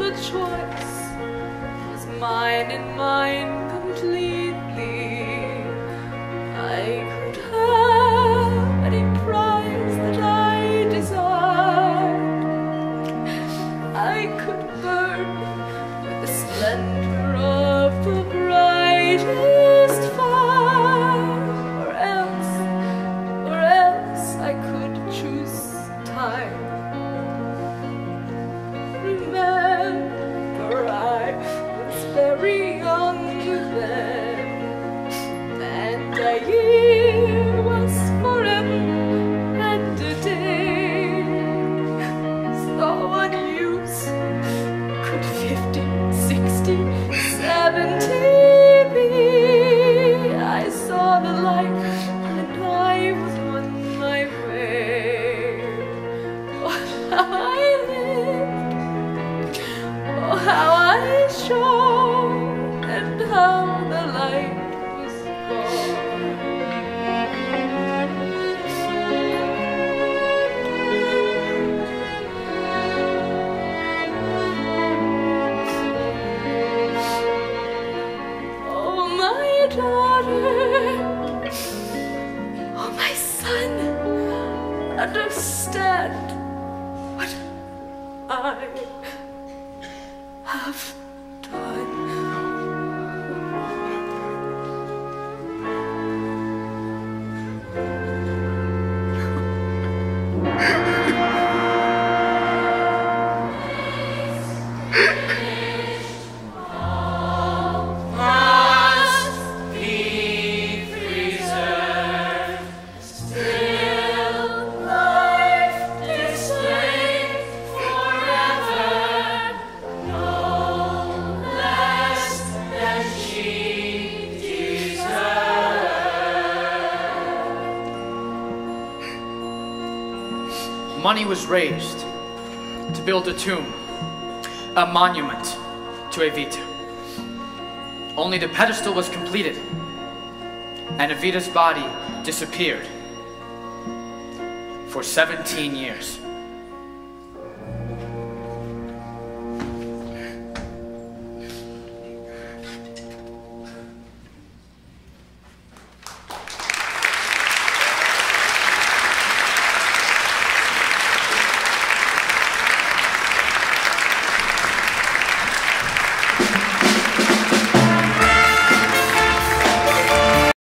the choice was mine and mine completely. I could have any prize that I desired. I could burn with the splendor of the brightest fire, or else I could choose time. Remember, I was very young then, and a year was forever and a day. So unused could 50, 60, 70 be. I saw the light and I was on my way. Oh, how I lived, oh, how I shone, and how the light was born. Oh, my daughter, oh, my son, understand what I have done. Money was raised to build a tomb, a monument to Evita. Only the pedestal was completed, and Evita's body disappeared for 17 years.